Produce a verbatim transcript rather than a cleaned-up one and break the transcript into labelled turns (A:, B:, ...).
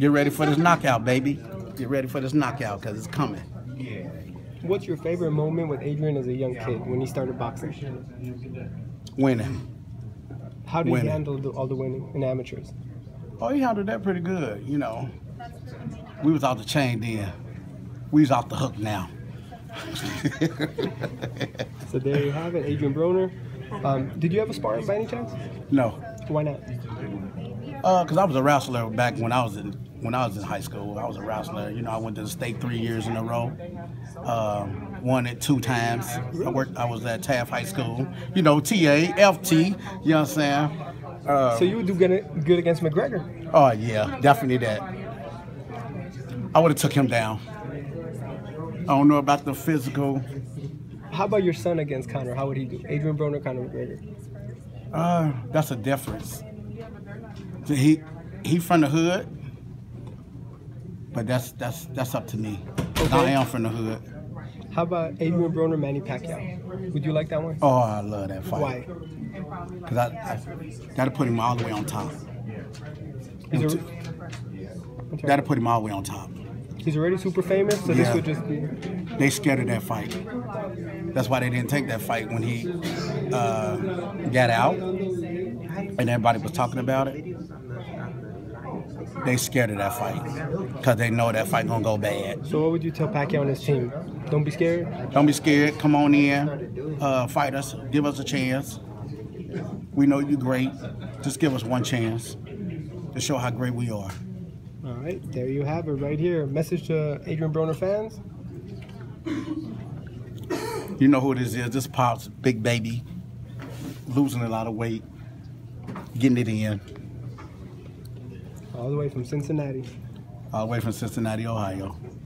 A: Get ready for this knockout, baby. Get ready for this knockout, because it's coming.
B: What's your favorite moment with Adrian as a young kid when he started boxing?
A: Winning.
B: How did
A: Winning.
B: he handle the, all the winning in amateurs?
A: Oh, he handled that pretty good, you know. We was off the chain then. We was off the hook now.
B: So there you have it, Adrian Broner. Um, did you have a sparring by any chance?
A: No.
B: Why not?
A: Uh, cause I was a wrestler back when I was in when I was in high school. I was a wrestler. You know, I went to the state three years in a row. Um, won it two times. I worked. I was at Taft High School. You know, T A, F T. You know what I'm saying? Uh,
B: So you would do good, good against McGregor?
A: oh yeah, definitely that. I would have took him down. I don't know about the physical.
B: How about your son against Conor? How would he do? Adrian Broner, Conor McGregor.
A: Uh, that's a difference. So he he from the hood, but that's that's that's up to me.
B: Okay.
A: I am from the hood.
B: How about Adrian Broner, Manny Pacquiao? Would you like that one?
A: Oh, I love that fight.
B: Why?
A: Because I, I gotta put him all the way on top.
B: He's, a,
A: Gotta put him all the way on top.
B: he's already super famous, so this
A: Yeah.
B: would just be...
A: They scared of that fight. That's why they didn't take that fight when he uh, got out, and everybody was talking about it. They scared of that fight because they know that fight gonna go bad.
B: So what would you tell Pacquiao and his team? Don't be scared?
A: Don't be scared. Come on in, uh, fight us. Give us a chance. We know you're great. Just give us one chance to show how great we are.
B: All right, there you have it right here. Message to Adrian Broner fans.
A: You know who this is. This Pop's big baby, losing a lot of weight, getting it in.
B: All the way from Cincinnati.
A: All the way from Cincinnati, Ohio.